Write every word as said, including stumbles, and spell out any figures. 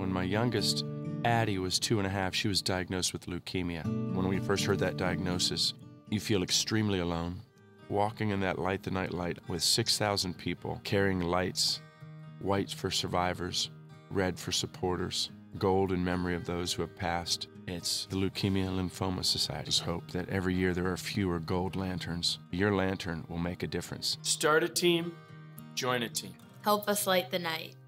When my youngest, Addie, was two and a half, she was diagnosed with leukemia. When we first heard that diagnosis, you feel extremely alone. Walking in that light the night light with six thousand people carrying lights, white for survivors, red for supporters, gold in memory of those who have passed. It's the Leukemia Lymphoma Society's hope that every year there are fewer gold lanterns. Your lantern will make a difference. Start a team, join a team. Help us light the night.